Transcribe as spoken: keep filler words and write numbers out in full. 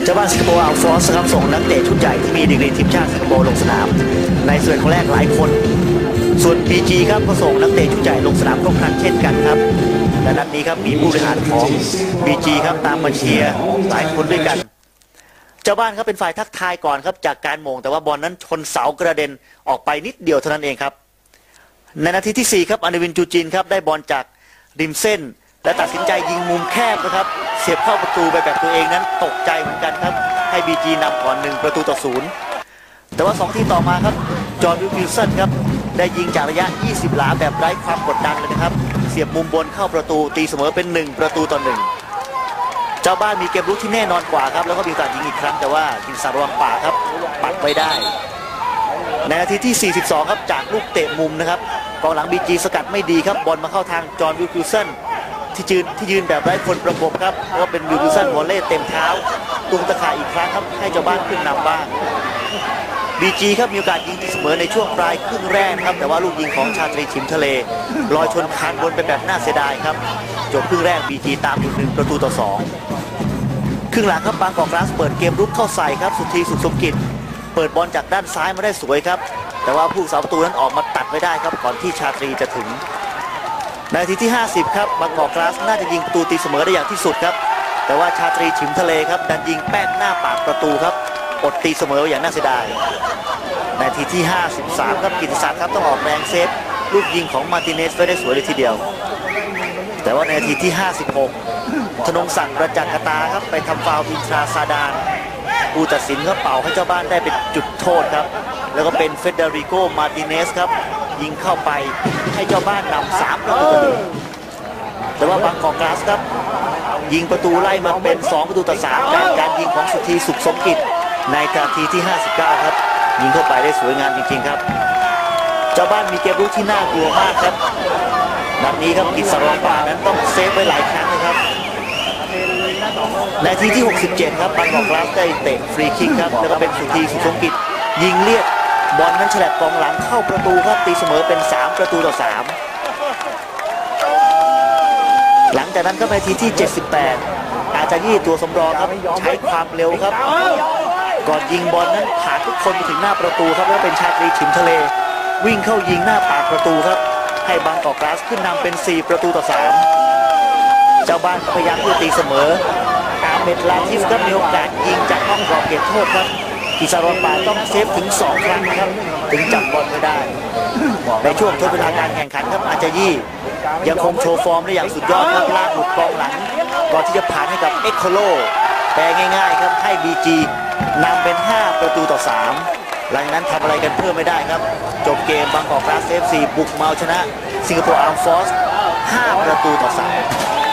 จ้าบ้านสิงคโปร์อัลฟอร์สครับส่งนักเตะชุดใหญ่ที่มีดีกรีทีมชาติสิงคโปร์ลงสนามในส่วนของแรกหลายคนส่วน บี จี ครับก็ส่งนักเตะชุดใหญ่ลงสนามครบครันเช่นกันครับและนัดนี้ครับมีผู้บริหารของ บี จี ครับตามมาเชียร์หลายคนด้วยกันเจ้าบ้านครับเป็นฝ่ายทักทายก่อนครับจากการมงแต่ว่าบอลนั้นชนเสากระเด็นออกไปนิดเดียวเท่านั้นเองครับในนาทีที่สี่ครับอนุวินจูจินครับได้บอลจากริมเส้นและตัดสินใจยิงมุมแคบนะครับเสียบเข้าประตูไปแบบตัวเองนั้นตกใจเหมือนกันครับให้ บี จี นำก่อนหนึ่งประตูต่อศูนย์แต่ว่าสองทีต่อมาครับจอห์นวิลสันครับได้ยิงจากระยะยี่สิบหลาแบบไร้ความกดดันเลยนะครับเสียบมุมบนเข้าประตูตีเสมอเป็นหนึ่งประตูต่อหนึ่งเจ้าบ้านมีเกมรุกที่แน่นอนกว่าครับแล้วก็มีโอกาสยิงอีกครั้งแต่ว่ากินสารวังป่าครับปัดไว้ได้ในนาทีที่สี่สิบสองครับจากลูกเตะมุมนะครับกองหลัง บี จี สกัดไม่ดีครับบอลมาเข้าทางจอห์นวิลสันที่ยืนที่ยืนแบบไร้คนประกบครับแล้วก็เป็นวิลสันวอลเล่เต็มเท้าตุงตะข่ายอีกครั้งครับให้เจ้าบ้านขึ้นนำบ้าง บี จี ครับมีโอกาสยิงตีเสมอในช่วงปลายครึ่งแรกครับแต่ว่าลูกยิงของชาตรีฉิมทะเลลอยชนคานบนไปแบบน่าเสียดายครับจบครึ่งแรก บี จี ตามอยู่หนึ่งประตูต่อสองครึ่งหลังครับบางกอกกลาสเปิดเกมรุกเข้าใส่ครับสุธีสุขสมกิจเปิดบอลจากด้านซ้ายมาได้สวยครับแต่ว่าผู้สาประตูนั้นออกมาตัดไว้ได้ครับก่อนที่ชาตรีจะถึงนาทีที่ห้าสิบครับบางกอกกลาสน่าจะยิงประตูตีเสมอได้อย่างที่สุดครับแต่ว่าชาตรีฉิมทะเลครับดันยิงแป้นหน้าปากประตูครับอดตีเสมออย่างน่าเสียดายนาทีที่ห้าสิบสามครับกิติศักดิ์ครับต้องออกแรงเซฟลูกยิงของมาร์ติเนสไว้ได้สวยเลยทีเดียวแต่ว่าในนาทีที่ห้าสิบหกธนงศักดิ์ประจักษ์กตาครับไปทำฟาวล์อินทราซาดานผู้ตัดสินก็เป่าให้เจ้าบ้านได้เป็นจุดโทษครับแล้วก็เป็นเฟเดริโกมาร์ติเนสครับยิงเข้าไปให้เจ้าบ้านนำสามประตูต่อหนึ่งแต่ว่าบางกอกกลาสครับยิงประตูไล่มาเป็นสองประตูต่อสามจากการยิงของสุธีสุขสมกิจในนาทีที่ห้าสิบเก้าครับยิงเข้าไปได้สวยงามจริงๆครับเจ้าบ้านมีเกมรุกที่น่ากลัวมากครับนัดนี้ครับกิจสรองป่านั้นต้องเซฟไว้หลายครั้งนะครับนาทีที่หกสิบเจ็ดครับบางกอกกลาสได้เตะฟรีคิกครับแล้วก็เป็นสุธีสุขสมกิจยิงเลียดบอลนั้นฉลับกองหลังเข้าประตูครับตีเสมอเป็นสามประตูต่อสามหลังจากนั้นครับนาทีที่เจ็ดสิบแปดอาจารย์ยี่ตัวสำรองครับใช้ความเร็วครับก่อนยิงบอลนั้นผ่านทุกคนไปถึงหน้าประตูครับแล้วเป็นชาตรีฉิมทะเลวิ่งเข้ายิงหน้าปากประตูครับให้บางกอกกลาสขึ้นนำเป็นสี่ประตูต่อสามเจ้าบ้านพยายามที่จะตีเสมออาเมดลาทิฟครับมีโอกาสยิงจากนอกกรอบเขตโทษครับกิจสรองป่าต้องเซฟถึงสองครั้งครับถึงจับบอลไม่ได้ในช่วงทดเวลาการแข่งขันครับอาจารย์ยี่ยังคงโชว์ฟอร์มได้อย่างสุดยอดครับลากหลุดกองหลังก่อนที่จะผ่านให้กับเอ็กโคโลแปลง่ายๆครับให้ บี จี นำเป็นห้าประตูต่อสามหลังจากนั้นทำอะไรกันเพิ่มไม่ได้ครับจบเกมบางกอกกลาส เอฟ ซี บุกมาชนะสิงคโปร์อาร์มฟอร์สห้าประตูต่อสาม